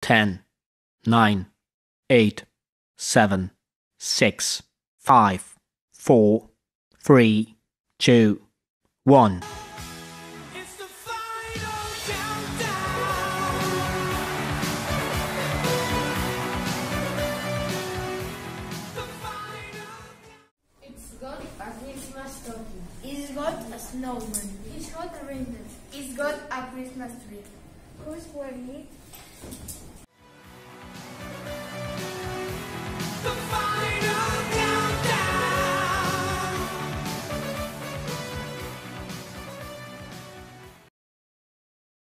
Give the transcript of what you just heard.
10, 9, 8, 7, 6, 5, 4, 3, 2, 1. It's the final countdown. The final. It's got a Christmas turkey. It's got a snowman. It's got a reindeer. It's got a Christmas tree. Who's wearing it?